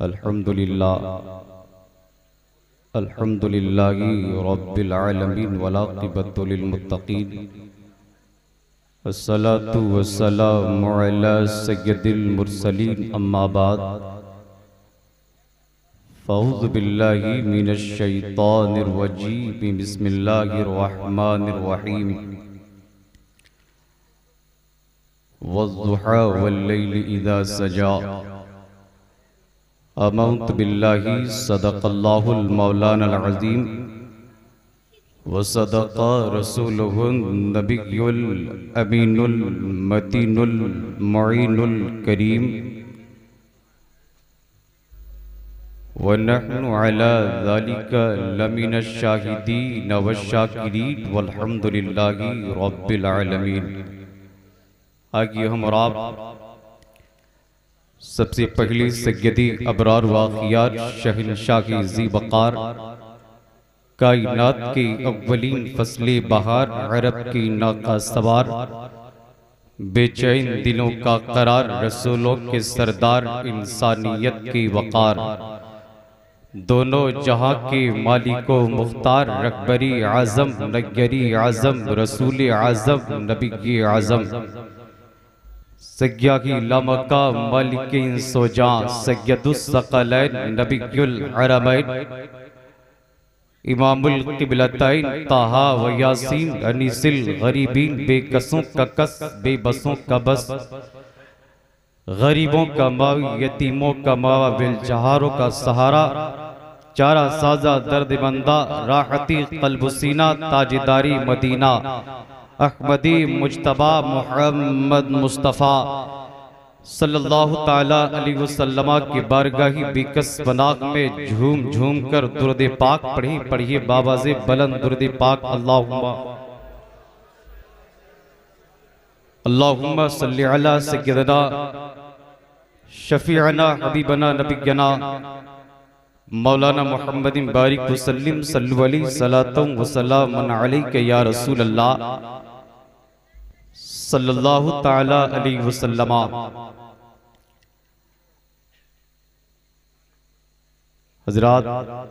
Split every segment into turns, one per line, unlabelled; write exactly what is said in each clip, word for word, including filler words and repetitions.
अल्हम्दुलिल्लाह अल्हम्दुलिल्लाहि रब्बिल आलमीन वल आक़िबतु लिल मुत्तक़ीन अस्सलातु वस्सलामु अला सय्यिदिल मुरसलीन अम्मा बाद फ़अऊज़ु बिल्लाहि मिनश शैतानिर रजीम बिस्मिल्लाहिर रहमानिर रहीम वज़्ज़ुहा वल्लैलि इज़ा सजा आमनतु बिल्लाहि सदक़ल्लाहुल मौलानाल अज़ीम व सदक़ा रसूलुहुन नबियुल अमीनुल मतीनुल मुईनुल करीम व नहनु अला ज़ालिका लमिनश शाहिदीन वश्शाकिरीन वल्हम्दुलिल्लाहि रब्बिल आलमीन। आगे हम और आप सबसे पहले सय्यदी अबरार वाक़ियात शहंशाह की ज़ी वक़ार कायनात के अव्वलीन फसले बहार अरब की नाका सवार बेचैन दिलों का करार रसूलों के सरदार इंसानियत की वक़ार दोनों जहां के मालिको मुख्तार रकबरी आज़म नगरी आज़म रसूल आज़म नबी आज़म सग्या की लामका मालिकिन सोजा सय्यदुस सकलैन नबियुल हरमैन इमामुल क़िबलतैन ताहा व यासीन अनीसिल गरीबीन बेकसों का कस बेबसों का बस गरीबों का मावी यतीमों का मावा बेलजहारों का सहारा चारा साजा दर्द बंदा राहती क़ल्बुसीना ताजदारी मदीना अहमदी मुज्तबा मुहम्मद मुस्तफ़ा सल्लल्लाहु ताला अलैहि वसल्लम की बारगाही बिकस बनाग में झूम झूम कर दुरूद पाक पढ़ी पढ़िए बाबाज़े बुलंद दुरूद पाक अल्लाहुम्मा अल्लाहुम्मा सल्लि अला सय्यदना शफीअना हबीबना नबियना मौलाना मुहम्मदिन बारिक वसल्लिम सल्लु अलैहि सलातुम व सलामुन अलैका या रसूल अल्लाह सल्लल्लाहु ताला अलैहि वसल्लम। हजरात,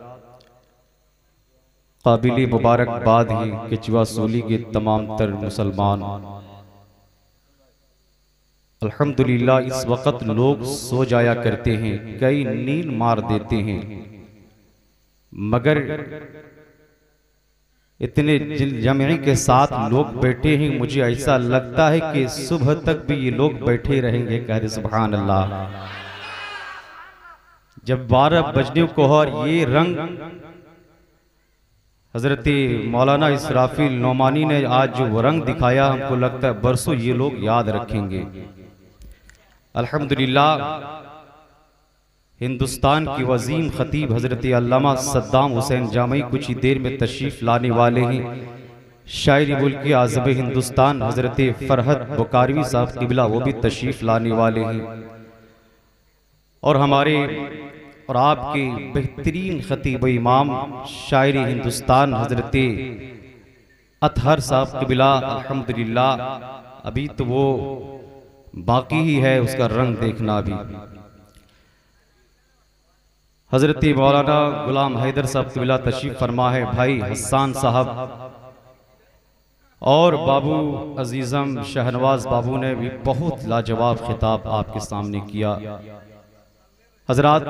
काबिल मुबारकबाद ही कि चुवासूली के तमाम तर मुसलमान अल्हम्दुलिल्लाह इस वक्त लोग सो जाया करते हैं, कई नींद मार देते हैं, मगर इतने जमी के साथ लोग बैठे हैं, मुझे ऐसा लगता है कि सुबह तक भी ये लोग बैठे रहेंगे। कह रहे सुभान अल्लाह। जब बारह बजने को और ये रंग हजरत मौलाना इसराफिल नौमानी ने आज जो रंग दिखाया, हमको लगता है बरसों ये लोग याद रखेंगे। अल्हम्दुलिल्लाह हिंदुस्तान की वजीम खतीब हजरत अल्लामा सद्दाम हुसैन जामई कुछ ही देर में तशरीफ लाने वाले हैं। शायरी मुल्क के आज़म हिंदुस्तान हजरत फरहद बुखारवी साहब किबला वो भी तशरीफ लाने वाले हैं। और हमारे और आपके बेहतरीन खतीब इमाम शायरी हिंदुस्तान हजरत अतहर साहब किबला अल्हम्दुलिल्लाह अभी तो वो बाकी ही है, उसका रंग देखना भी। हजरत मौलाना गुलाम हैदर साहब किबला तशरीफ फरमा है, भाई हसन साहब और बाबू अजीजम शहनवाज बाबू ने भी बहुत लाजवाब खिताब आपके सामने किया। हजरात,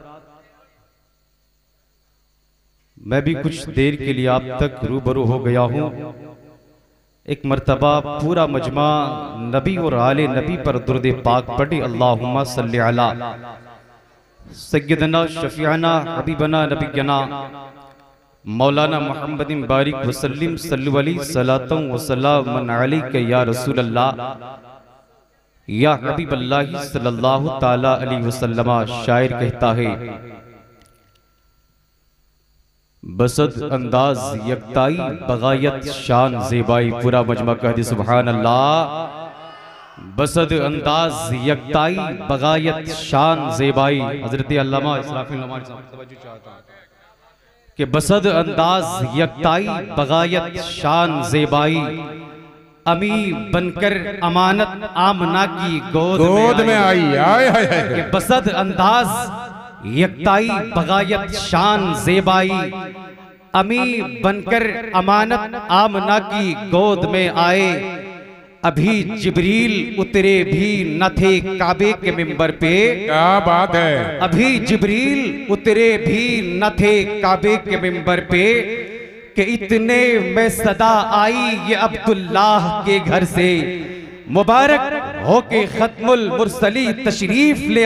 मैं भी कुछ देर के लिए आप तक रूबरू हो गया हूँ। एक मर्तबा पूरा मजमा नबी और आले नबी पर दुरूद पाक पढ़ी। अल्लाहुम्मा सल्लि अला सय्यदना शफीअना हबीबना नबियना मौलाना मुहम्मदिन बारिक वसल्लिम सल्लु अलैहि सलातुम व सलामुन अलैका या रसूल अल्लाह या हबीब अल्लाह सल्लल्लाहु ताला अलैहि वसल्लम। शायर कहता है, बसद अंदाज यकताई बगायत शान ज़ेबाई। पूरा मजमा कह दे सुभान अल्लाह। बसद अंदाज यकताई बगायत शान ज़ेबाई। हजरत अल्लामा इसराफिल नौमानी साहब तवज्जो चाहता हूं कि बसद अंदाज यकताई बगायत शान ज़ेबाई अमी बनकर अमानत आमना की गोद, गोद में आई। आए हाय हाय। बसद अंदाज यकताई बगायत शान ज़ेबाई, अमी बनकर अमानत आमना की गोद में आए। अभी जिब्रील उतरे भी न थे काबे के मिंबर पे।
क्या बात है।
अभी जिब्रील उतरे भी न थे काबे के मिंबर पे कि इतने में सदा आई ये अब्दुल्लाह के घर से, मुबारक होके खत्मुल मुरसली तशरीफ ले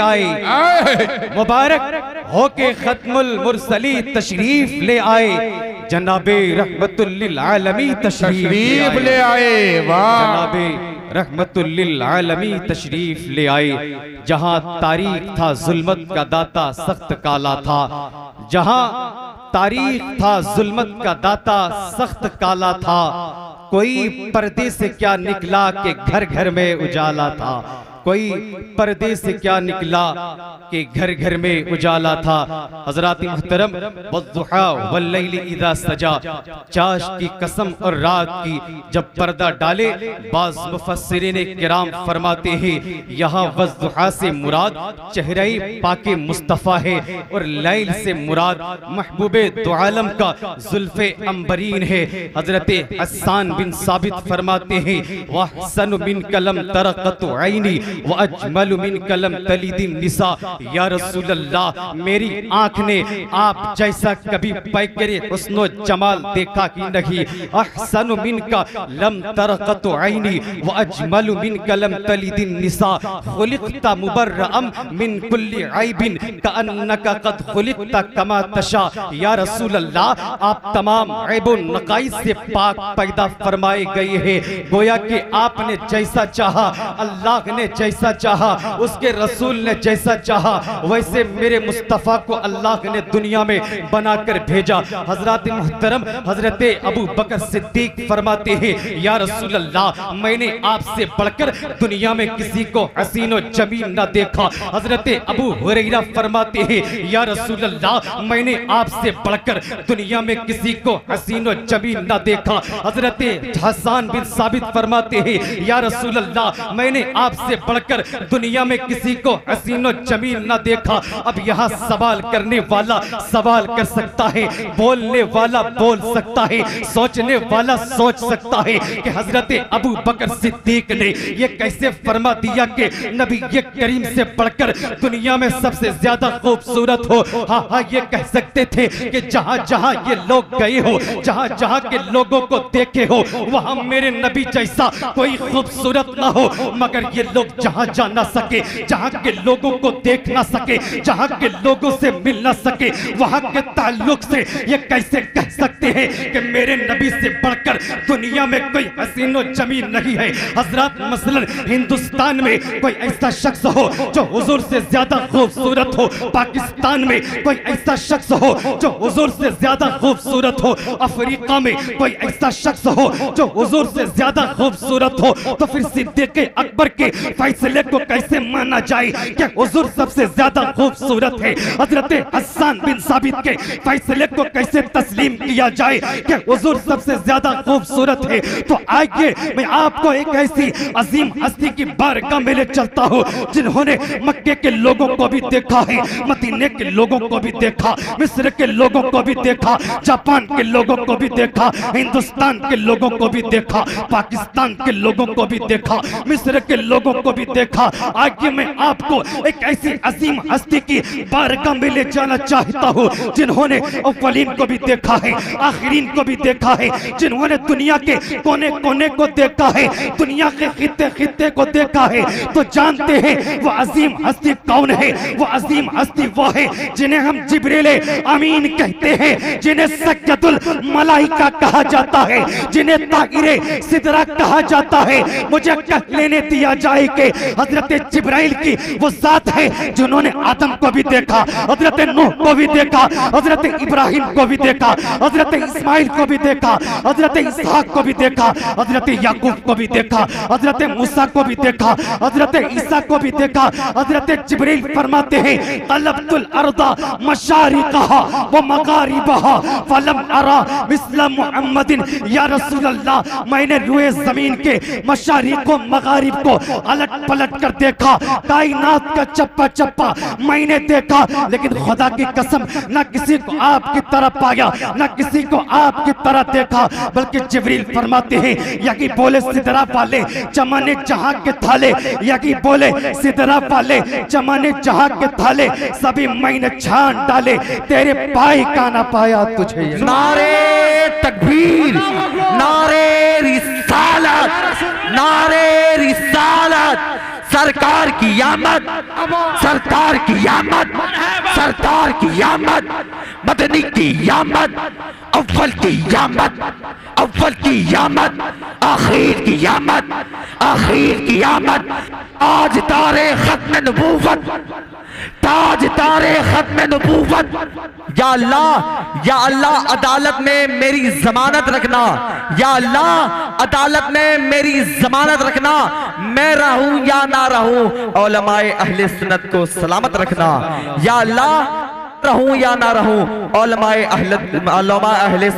आए। मुबारक होके खत्मुल मुरसली तशरीफ ले आए। जनाबे रहमतुल लिल आलमी तशरीफ
ले आए। वाह।
जनाबे रहमतुल लिल आलमी तशरीफ ले आए। जहां तारीख था जुल्मत का दाता सख्त काला था, जहां तारीख था जुल्मत का दाता सख्त काला था, कोई पर्दे से क्या निकला कि घर घर में उजाला था। कोई पर्दे से क्या निकला कि घर घर में उजाला था। हजरात मुहतरम, वद्दुहा वल्लैलि इज़ा सजा, चाश की कसम और रात की जब पर्दा डाले, बाज़ मुफस्सिरीन किराम फरमाते हैं यहाँ वद्दुहा से मुराद चेहरे पाके मुस्तफ़ा है और लैल से मुराद महबूबे दो आलम का जुल्फ़े अंबरीन है। हजरत हस्सान बिन साबित फरमाते हैं वहसन मिन कलम तरक़त ऐनी व अजमल मिन कलम तलिदिन निसा। या रसूल अल्लाह, मेरी आंख ने आप जैसा कभी पैकरे हुस्नो जमाल देखा ही नहीं। अहसन मिन का लम तरक़त ऐनी व अजमल मिन कलम तलिदिन निसा। खुलिक़ता मुबर्रअम मिन कुल्ली ऐबिन कअन्नका क़द खुलिक़ता कमा तशा। या रसूल अल्लाह, आप तमाम ऐब व नक़ाइस से पाक पैदा फरमाए गए हैं। गोया कि आपने जैसा चाहा, अल्लाह ने जैसा चाहा, उसके रसूल ने जैसा चाहा, वैसे मेरे मुस्तफ़ा को अल्लाह ने दुनिया में बनाकर भेजा। हजरत मुहतरम हजरत अबू बकर सिद्दीक फरमाते हैं या रसूल अल्लाह, मैंने आपसे बढ़कर दुनिया में किसी को हसीन व जमील न देखा। हजरत अबू हुरैरा फरमाते हैं या रसूल अल्लाह, मैंने आपसे बढ़कर दुनिया में किसी को हसीन व जमील न देखा। हजरत हसन बिन साबित फरमाते हैं या रसूल अल्लाह, मैंने आपसे बढ़कर दुनिया में किसी को हसीन व जमील न देखा। अब यहाँ सवाल करने वाला सवाल कर सकता है, बोलने वाला बोल सकता है, सोचने वाला सोच सकता है कि हजरत अबू बकर सिद्दीक ने ये कैसे फरमा दिया कि नबी ये करीम से बढ़कर दुनिया में सबसे ज्यादा खूबसूरत हो। हाँ हाँ, ये कह सकते थे कि जहाँ जहाँ ये लोग गए हो, जहाँ जहाँ के लोगों को देखे हो, वहाँ मेरे नबी जैसा कोई खूबसूरत ना हो। मगर ये लोग जहाँ जा ना सके, जहाँ के लोगों को देख ना सके, जहाँ के लोगों से मिल ना सके, वहाँ के ताल्लुक से ये कैसे कह सकते हैं कि मेरे नबी से बढ़कर दुनिया में कोई हसीन व जमील नहीं है। हजरत मसलन हिंदुस्तान में कोई ऐसा शख्स हो जो हुजूर से ज्यादा खूबसूरत हो, पाकिस्तान में कोई ऐसा शख्स हो जो हुजूर से ज्यादा खूबसूरत हो, अफ्रीका में कोई ऐसा शख्स हो जो हुजूर से ज्यादा खूबसूरत हो, तो फिर सिद्दीक़ अकबर के फैसले को कैसे माना जाए कि हुजूर सबसे ज्यादा खूबसूरत है। हजरत हस्सान बिन साबित के फैसले को कैसे तस्लीम किया जाए कि हुजूर सबसे ज्यादा खूबसूरत है। तो आइए मैं आपको एक ऐसी अजीम हस्ती की बारगाह में ले चलता हूँ जिन्होंने मक्के के लोगों को भी देखा है, मदीने के लोगों को भी देखा, मिस्र के लोगों को भी देखा, जापान के लोगों को भी देखा, हिंदुस्तान के लोगों को भी देखा, पाकिस्तान के लोगों को भी देखा, मिस्र के लोगों को भी देखा। आगे मैं आपको एक ऐसी अजीम हस्ती की बारगाह में ले जाना चाहता हूँ जिन्होंने अव्वलीन को भी देखा है, आखिरीन को भी देखा है, जिन्होंने दुनिया के कोने कोने को देखा है, दुनिया के खित्ते खित्ते को देखा है। तो जानते हैं वो अजीम हस्ती कौन है? वो अजीम हस्ती वो है जिन्हें हम जिब्रील अमीन कहते हैं, जिन्हें सक्कतुल मलाइका कहा जाता है, जिन्हें ताहिरे सिदरा कहा जाता है। मुझे कह लेने दिया जाए कि हजरत जिब्राइल की वो जात है जिन्होंने आदम को भी देखा, हजरत नूह को भी देखा, हजरत इब्राहिम को भी देखा, हजरत इस्माइल को भी देखा, हजरत इसहाक को भी देखा, हजरत याकूब को भी देखा, हजरत मूसा को भी देखा, हजरत ईसा को भी देखा। हजरत जिब्रील फरमाते हैं तलब्तुल अर्दा मशारिकहा व मगारिबहा फलम अरा मिस्ल मुहम्मदिन या रसूल अल्लाह। मैंने रुए जमीन के मशारिक को मगारिब को अलट पलट कर देखा, कायनात का चप्पा चप्पा मैंने देखा, लेकिन खुदा की कसम न किसी को आपकी तरह पाया, न किसी को आपकी तरह देखा। बल्कि जिब्रील फरमाते हैं यकी बोले सिदरा वाले चमाने जहां के थाले, यकी बोले सिदरा वाले चमाने जहां के थाले, सभी मैंने छान डाले, तेरे पाए का ना पाया तुझे।
नारे तकबीर, नारे रिसालत, नारे रिसालत, सरकार की आमद, सरकार की आमद, सरकार की आमद, मदनी की आमद, अव्वल की आमद, अव्वल की आमद, आखिर की आमद, आखिर की आमद। आज तारे खत्म नबूवत, ताज तारे खत्म नबूवत। या अल्लाह, या अल्लाह अदालत में मेरी जमानत रखना, या अल्लाह अदालत में मेरी जमानत रखना, मैं रहूं या ना रहूं, उलमाए अहले सुन्नत को सलामत रखना। या अल्लाह रहूं या ना रहूं, उलमाए अहले उलमाए अहले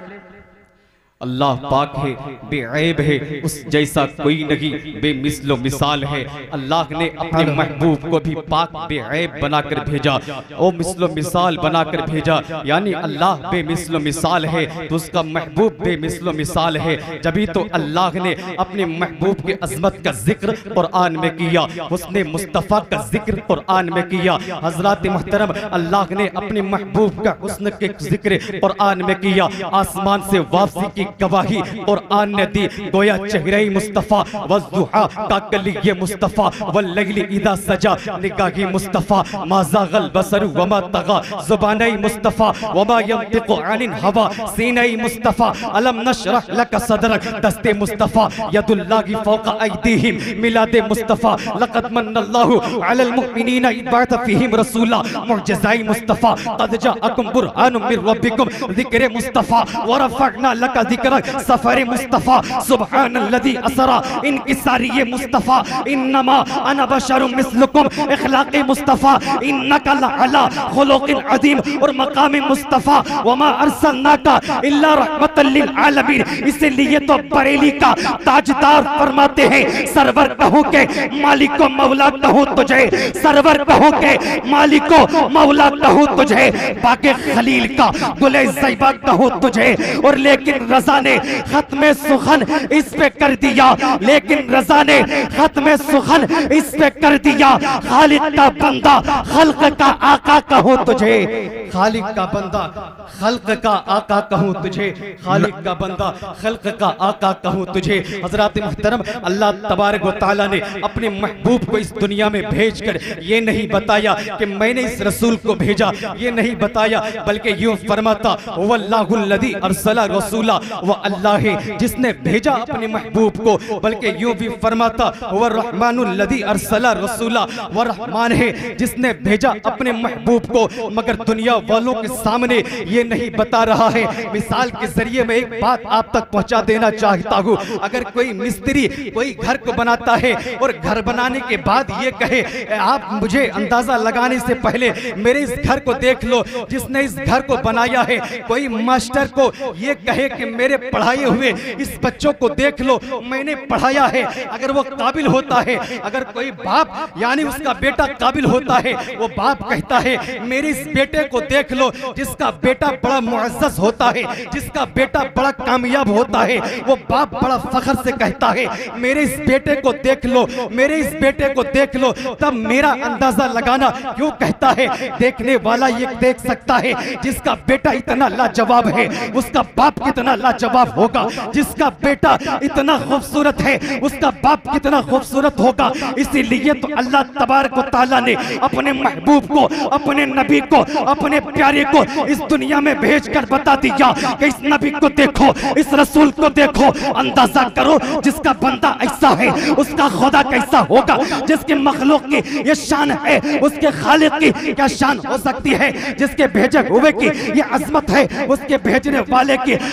अल्लाह पाक है, बेऐब है, उस जैसा कोई नहीं, बेमिसलो मिसाल है। अल्लाह ने अपने महबूब को भी पाक बेऐब बनाकर भेजा, ओ मिसलो मिसाल बनाकर भेजा। यानी अल्लाह बेमिसलो मिसाल है तो उसका महबूब बेमिसलो मिसाल है। जभी तो अल्लाह ने अपने महबूब के अजमत का जिक्र कुरान में किया, उसने मुस्तफ़ा का जिक्र कुरान में किया। हजरत मोहतरम अल्लाह ने अपने महबूब का हुस्न के जिक्र कुरान में किया। आसमान से वापसी की गवाही कुरान ने दी, गोया चेहरे मुस्तफा वज़ुहा का कलिये मुस्तफा वल्लैली इदा सजा, निगाही मुस्तफा माज़ागल बसर वमा तगा, ज़ुबानई मुस्तफा वमा यंतिकु अनिल हवा, सीनई मुस्तफा अलम नशरह लक सदरक, दस्ते मुस्तफा यदुल्लाहि फौका ऐदीहिम, मिलादे मुस्तफा लक़द मन्नल्लाहु अलल मुमिनीना इज़ बअथ फ़ीहिम रसूला, मुअजिज़ाई मुस्तफा क़द जाअकुम बुरहानुम मिर रब्बिकुम, ज़िक्रे मुस्तफा व रफ़अना लक सफर मुस्तफा सुब्हानल्लज़ी असरा, इनकिसारी मुस्तफा इन्नमा अना बशरुम मिस्लुकुम, इखलाक़ मुस्तफा इन्नका लअला खुलुक़िन अज़ीम, और मकाम मुस्तफा वमा अरसलनाका इल्ला रहमतल लिल आलमीन। इसलिए तो बरेली का ताजदार फरमाते हैं, सरवर कहूं के मालिक को मौला कहूं तुझे, सरवर कहूं के मालिक को मौला कहूं तुझे, बाके खलील का गुले ज़ैबा कहूं तुझे। और लेकिन रज़ा ने खत्मे सुखन इस पे कर दिया, लेकिन रज़ा ने खत्मे सुखन इस पे कर दिया। खालिक का बंदा खल्क का आका कहूं तुझे, खालिक का बंदा खल्क का आका कहूं तुझे, खालिक का बंदा खल्क का आका कहूं तुझे। हजरत मुहतरम अल्लाह तबारक व तआला ने अपने महबूब को इस दुनिया में भेजकर ये नहीं बताया कि मैंने इस रसूल को भेजा, ये नहीं बताया, बल्कि यूं फरमाता वल्लाहुल्लज़ी अरसला रसूला, वह अल्लाह है जिसने भेजा अपने महबूब को। बल्कि यूं भी फरमाता वह रहमानुल्लज़ी अरसला रसूला, वह रहमान है जिसने भेजा अपने महबूब को। मगर दुनिया वालों के सामने ये नहीं बता रहा है। मिसाल के जरिए मैं एक बात आप तक पहुंचा देना चाहता हूँ। अगर कोई मिस्त्री कोई घर को बनाता है और घर बनाने के बाद ये कहे आप मुझे अंदाजा लगाने से पहले मेरे इस घर को देख लो, जिसने इस घर को बनाया है, कोई मास्टर को ये कहे कि मेरे पढ़ाए हुए इस बच्चों को देख लो, मैंने पढ़ाया है, अगर वो काबिल होता है, अगर कोई बाप यानी उसका बेटा काबिल होता है, वो बाप कहता है मेरे इस बेटे को देख लो, जिसका बेटा बड़ा मुअज़्ज़ज़ होता है, जिसका बेटा बड़ा कामयाब होता है, वो बाप बड़ा फख्र से कहता है मेरे इस बेटे को देख लो, मेरे इस बेटे को देख लो। तब मेरा अंदाजा लगाना क्यों कहता है, देखने वाला ये देख सकता है जिसका बेटा इतना लाजवाब है उसका बाप कितना लाजवाब होगा, जिसका बेटा इतना खूबसूरत है उसका बाप कितना खूबसूरत होगा। इसीलिए तो अल्लाह तबारक व तआला ने अपने महबूब को, अपने नबी को, अपने प्यारे को इस दुनिया में भेजकर बता दिया कि इस नबी को देखो, इस रसूल को देखो, अंदाजा करो जिसका बंदा ऐसा है उसका खुदा कैसा होगा, जिसके मखलूक की ये शान है उसके खालिक की क्या शान हो सकती है, जिसके भेजे हुए की ये अजमत है उसके भेजने वाले की अजमत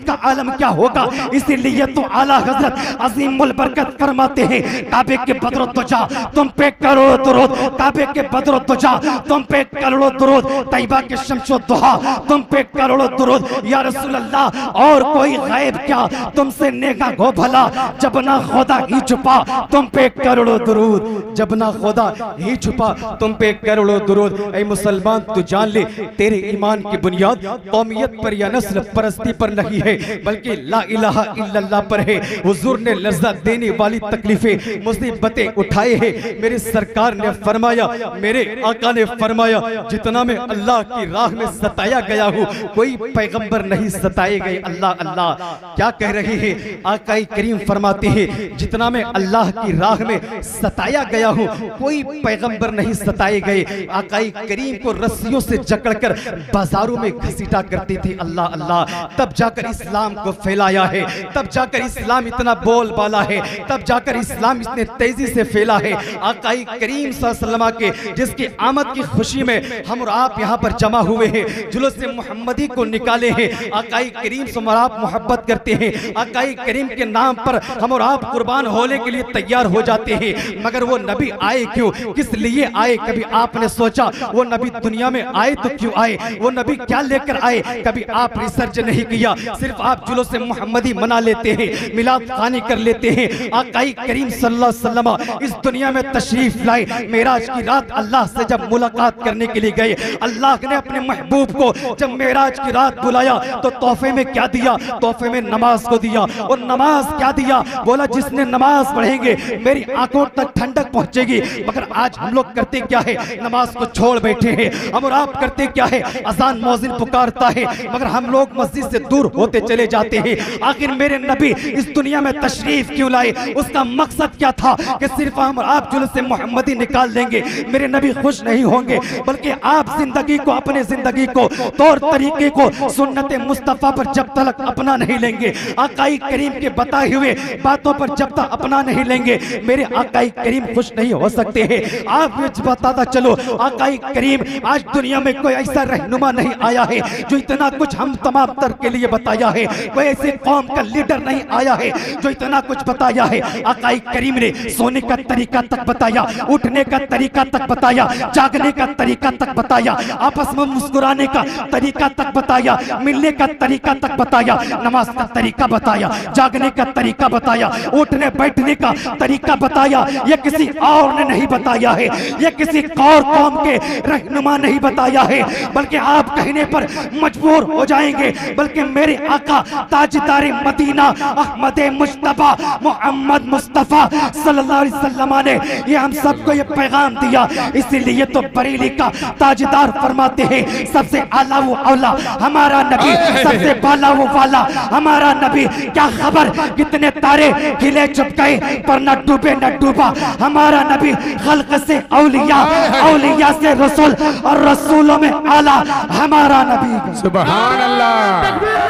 किस्मत का आलम क्या होगा। इसीलिए तो आला हजरत अजीमुल बरकत फरमाते हैं, काबे के बदरो तुजा तुम पे करोड़ों दुरूद, काबे के बदरो तुजा तुम पे करोड़ों दुरूद, तैयबा के शम्सो दुहा तुम पे करोड़ों दुरूद। या रसूल अल्लाह और कोई गैब क्या तुमसे नेगा हो भला, जब ना खुदा ही छुपा तुम पे करोड़ों दुरूद, जब ना खुदा ही छुपा तुम पे करोड़ों दुरूद। ऐ मुसलमान तू जान ले, तेरे ईमान की बुनियाद कौमियत पर या नस्ल परस्ती पर नहीं है, बल्कि ला इलाहा इल्लल्लाह पर है। हुजूर ने लज्जत देने वाली तकलीफें मुसीबतें उठाए हैं। मेरे सरकार ने फरमाया, मेरे आका ने फरमाया, जितना मैं अल्लाह की राह में सताया गया हूँ कोई पैगंबर नहीं सताए गए। अल्लाह अल्लाह क्या कह रहे हैं। आका करीम फरमाते हैं, जितना मैं अल्लाह की राह में सताया गया हूँ कोई पैगंबर नहीं सताए गए। आका करीम को रस्सियों से जकड़कर बाजारों में घसीटा करते थे। अल्लाह अल्लाह तब जाकर इस्लाम को फैलाया है, तब जाकर इस्लाम इतना बोलबाला है, तब जाकर इस्लाम इतने तेजी से फैला है। आका करीम सल्लल्लाहु अलैहि वसल्लम के जिसकी आमद की खुशी में हम और आप यहाँ पर जमा हुए हैं, जुलूस मुहम्मदी को निकाले हैं। आका करीम से हम आप मोहब्बत करते हैं, आका करीम के नाम पर हम और आप कुर्बान होने के लिए तैयार हो जाते हैं। मगर वो नबी आए क्यों, किस लिए आए, कभी आपने सोचा वो नबी दुनिया में आए तो क्यों आए, वो नबी क्या लेकर आए, कभी आप रिसर्च नहीं किया। सिर्फ आप जुलूस मुहम्मदी मना लेते हैं, मिलाद खानी कर लेते हैं। आका करीम सल्लल्लाहु अलैहि वसल्लम इस दुनिया में तशरीफ लाए। मेराज की रात अल्लाह से जब मुलाकात करने के लिए गए, अल्लाह ने अपने महबूब को जब मेराज की रात बुलाया तो तोहफे में क्या दिया, तोहफे में नमाज को दिया। और नमाज क्या दिया, बोला जिसने नमाज पढ़ेंगे मेरी आंखों तक ठंडक पहुंचेगी। मगर आज हम लोग करते क्या है, नमाज को छोड़ बैठे हैं। हम और आप करते क्या है, अजान मौजिन पुकारता है मगर हम लोग मस्जिद से दूर होते चले जाते हैं। आखिर मेरे नबी इस दुनिया में तशरीफ क्यों लाए, उसका मकसद क्या था कि सिर्फ हम और आप जुलूस मुहम्मदी निकाल देंगे, मेरे नबी खुश नहीं होंगे, बल्कि आप जिंदगी को, अपने जिंदगी को, तौर तरीके को सुन्नत मुस्तफा पर जब तक अपना नहीं लेंगे, आकाई करीम के बताए हुए बातों पर जब तक अपना नहीं लेंगे, मेरे आकाई करीम खुश नहीं हो सकते हैं। आप मुझे बताता चलो, आकाई करीम आज दुनिया में कोई ऐसा रहनुमा नहीं आया है जो इतना कुछ हम तमाम तर के लिए बताया है। कोई ऐसे कौम का लीडर नहीं आया है जो इतना कुछ बताया है। आकाई करीम ने सोने का तरीका तक बताया, उठने का तरीका तक बताया, जागने का तरीका तक बताया, आपस में मुस्कुराने का तरीका तक बताया, मिलने का तरीका तक बताया, नमाज का तरीका बताया, जागने का तरीका बताया, उठने बैठने का तरीका बताया। ये किसी और ने नहीं बताया है, ये किसी और कौम के रहनुमा नहीं बताया है, बल्कि आप कहने पर मजबूर हो जाएंगे। बल्कि मेरे आका ताजदार मदीना अहमद मुस्तफा मोहम्मद मुस्तफा सल्लल्लाहु अलैहि वसल्लम ने ये हम सबको ये पैगाम दिया। इसीलिए तो बरेली का ताजदार फरमाते हैं, सबसे आला वो औला हमारा नबी, सबसे बाला वो वाला हमारा नबी। क्या खबर कितने तारे खिले चुप गए पर न डूबे न डूबा हमारा नबी। खल्क से औलिया, औलिया से रसूल और रसूलों में आला हमारा नबी।
सुभान अल्लाह,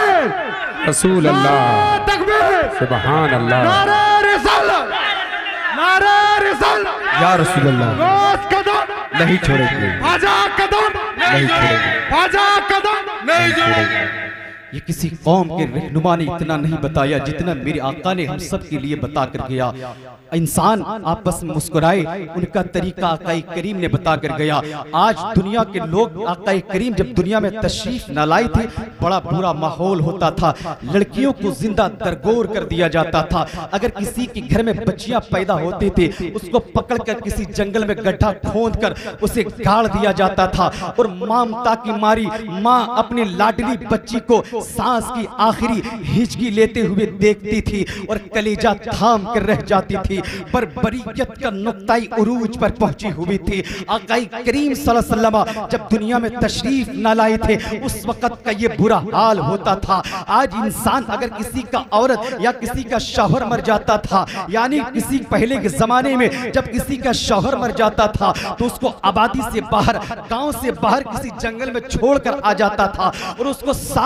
रसूल अल्लाह, सुभान अल्लाह,
नारे रिसालत, नारे रिसालत,
या रसूल अल्लाह नहीं छोड़ेंगे,
आजा कदम
नहीं छोड़ेंगे,
आजा कदम
नहीं छोड़ेंगे।
ये किसी कौम के रहनुमा ने इतना नहीं बताया जितना मेरे आका ने हम सब के लिए बता कर गया। इंसान आपस में मुस्कुराए, उनका तरीका आका करीम ने बता कर गया। आज दुनिया के लोग आका करीम जब दुनिया में तशरीफ न लाए थे, बड़ा बुरा माहौल होता था, लड़कियों को जिंदा दरगोर कर दिया जाता था। अगर किसी के घर में बच्चियां पैदा होते थे, उसको पकड़कर किसी जंगल में गड्ढा खोद कर उसे गाड़ दिया जाता था। और ममता की मारी माँ अपनी लाडली बच्ची को सांस की आखिरी हिचकी लेते हुए देखती थी और कलेजा थाम कर रह जाती थी। पर बरीयत का नुक्ताई उरूज पर पहुंची हुई थी। आका करीम सल्लल्लाहु अलैहि वसल्लम जब दुनिया में तशरीफ न लाए थे, उस वक्त का ये बुरा हाल होता था। आज इंसान अगर किसी का औरत या किसी का शौहर मर जाता था, यानी किसी पहले के जमाने में जब किसी का शौहर मर जाता था तो उसको आबादी से बाहर, गांव से बाहर किसी जंगल में छोड़कर आ जाता था और उसको साल भर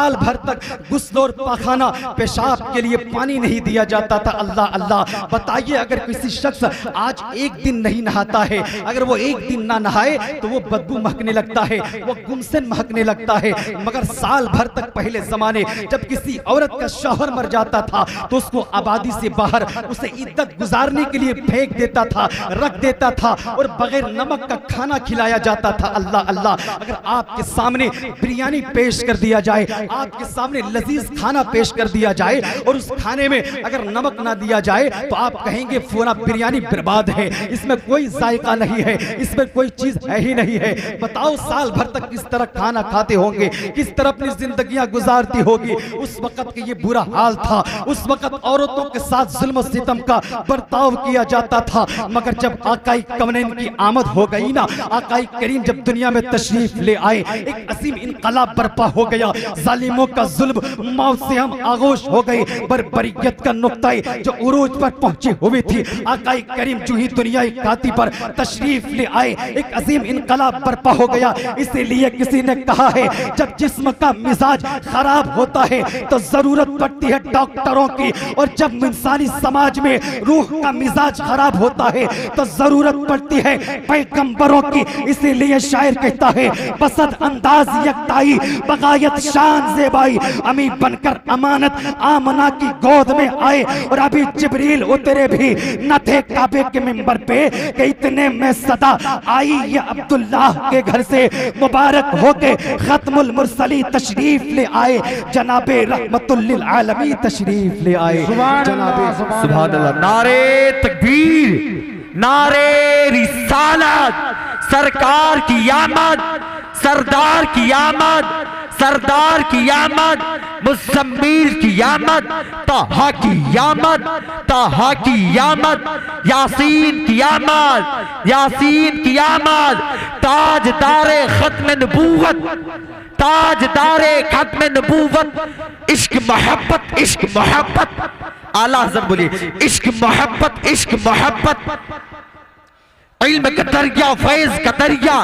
तक गुस्ल और पाखाना पेशाब के लिए पानी नहीं दिया जाता था। अल्लाह अल्लाह, बताइए अगर किसी शख्स आज एक दिन नहीं नहाता है, अगर वो एक दिन ना नहाए तो वो बदबू महकने लगता है, वो गुमसन महकने लगता है। मगर साल भर तक पहले जमाने जब किसी औरत का शौहर मर जाता था तो उसको आबादी से बाहर उसे इद्दत गुजारने के लिए फेंक देता था, रख देता था और बगैर नमक का खाना खिलाया जाता था। अल्लाह अल्लाह, अगर आपके सामने बिरयानी पेश कर दिया जाए, आपके सामने लजीज खाना पेश कर दिया जाए और उस खाने में अगर नमक ना दिया जाए तो आप कहेंगे पूरा बिरयानी बर्बाद है, इसमें कोई जायका नहीं है, इसमें कोई चीज है ही नहीं है। बताओ साल भर तक किस तरह खाना खाते होंगे, किस तरह अपनी जिंदगियां गुजारती होगी। उस वक्त के ये बुरा हाल था, उस वक्त औरतों के साथ जुल्म सितम का बर्ताव किया जाता था। मगर जब आकाई कौनैन की आमद हो गई ना, आकाई करीम जब दुनिया में तशरीफ ले आए, एक असीम इनकलाब बर्पा हो गया। जालिमों का जुल्म मौत से हम आगोश हो गए। बर्बरियत का नुक्ता जो उरूज पर पहुंची हुई थी, आकाई करीम जो ही दुनिया काती पर तशरीफ ले आए, एक अजीम इनकलाब बर्पा हो गया। इसीलिए किसी ने कहा है जब जिस्म का मिजाज खराब होता है तो जरूरत पड़ती है डॉक्टरों की, और जब इंसानी समाज में रूह का मिजाज खराब होता है तो जरूरत पड़ती है पैगंबरों की। इसीलिए शायर कहता है बसद अंदाज यकताई बगायत शान ज़ेबाई, अमी बनकर अमानत आमना की गोद में आए और अभी जिब्रील उतरे भी न थे काबे के मिंबर पे कि इतने में सदा आई ये अब्दुल्लाह के घर से मुबारक होके खत्मुल मुरसली तशरीफ ले आए, जनाबे रहमतुल लिल आलमीन तशरीफ ले आए। जनाबे
सुभान अल्लाह। नारे तकबीर, नारे रिसालत, सरकार की आमद, सरदार की आमद, सरदार की आमद, मुज़म्मिल की आमद, ताहा की आमद, ताहा की आमद, यासीन की आमद, यासीन की आमद, ताजदारे खत्म नबूवत, ताजदारे खत्म नबूवत। इश्क मोहब्बत, इश्क मोहब्बत, आला हज़रत बोलिए इश्क मोहब्बत, इश्क मोहब्बत, इल्म का दरिया, फैज का दरिया।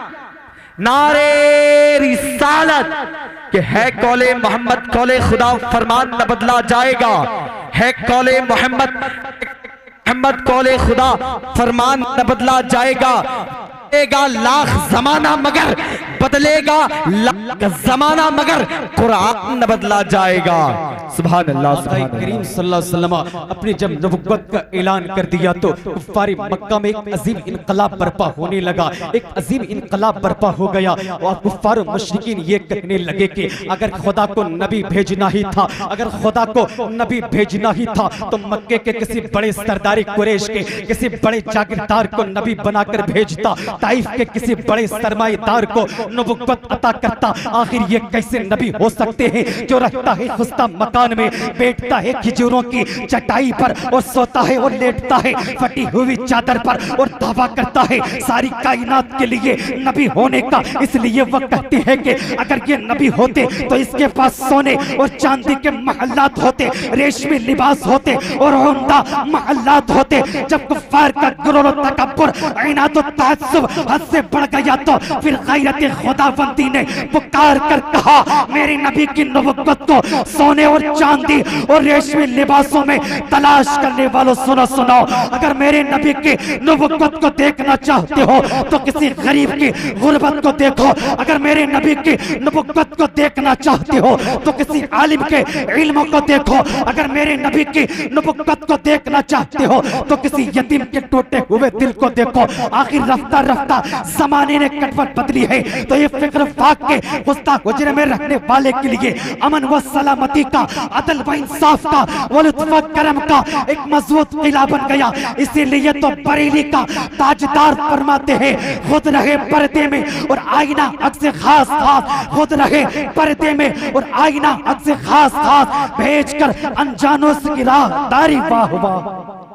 नारे रिसालत कि है कौले मोहम्मद कौले खुदा फरमान न बदला जाएगा, है कौले मोहम्मद मोहम्मद कौले खुदा फरमान न बदला जाएगा। बदलेगा लाख जमाना मगर बदलेगा लाख जमाना मगर कुरान न बदला जाएगा। सुभान अल्लाह। सुभान
करीम सल्लल्लाहु अलैहि वसल्लम अपने जब नबुव्वत का ऐलान कर दिया तो कुफ्फार मक्का में एक अजीम इनकलाब बर्पा होने लगा, एक अजीम इनकलाब बर्पा हो गया। और कुफ्फार मुशरिकीन ये कहने लगे कि अगर खुदा को नबी भेजना ही था, अगर खुदा को नबी भेजना ही था तो मक्के के किसी बड़े सरदारी कुरैश के किसी बड़े जागीरदार को नबी बनाकर भेजता, ताइफ के किसी बड़े सरमाएदार को नबुव्वत अता करता। आखिर ये कैसे नबी हो सकते हैं जो रहता है खुस्ता मकान में, बैठता है खिजूरों की चटाई पर और सोता है और लेटता है फटी हुई चादर पर और दावा करता है सारी कायनात के लिए नबी होने का। इसलिए वह कहते हैं कि अगर ये नबी होते तो इसके पास सोने और चांदी के महल्लात होते, रेशमी लिबास होते और उम्दा महल्लात होते। जब कुफ्फार का गुरूर और तकब्बुर, इनाद और तअस्सुब हद से बढ़ गया तो फिर गैरत खुदाबंदी ने पुकार कर कहा मेरे नबी की नबुव्वत को सोने और चांदी और रेशमी लिबासों में तलाश करने वालों सुनो सुनो, अगर मेरे नबी की नबुव्वत को देखना चाहते हो तो किसी गरीब की गुर्बत को देखो, अगर मेरे नबी की नबुव्वत को देखना चाहते हो तो किसी आलिम के इल्म को देखो, अगर मेरे नबी की नबुव्वत को देखना चाहते हो तो किसी यतीम के टूटे हुए दिल को देखो। आखिर रफ्ता रफ्ता जमाने ने कटवट बदली है तो ये फिक्र फाक के गुस्ता हुजरे में रहने वाले के लिए अमन व सलामती का, अदल व इंसाफ का, व लुत्फ व करम का एक मजबूत किला बन गया। इसीलिए तो बरेली का ताजदार फरमाते हैं खुद रहे पर्दे में और आईना अक्स खास खास, खुद रहे पर्दे में और आईना अक्स खास खास, भेज कर अनजानों से गिरा दारी वाह वाह।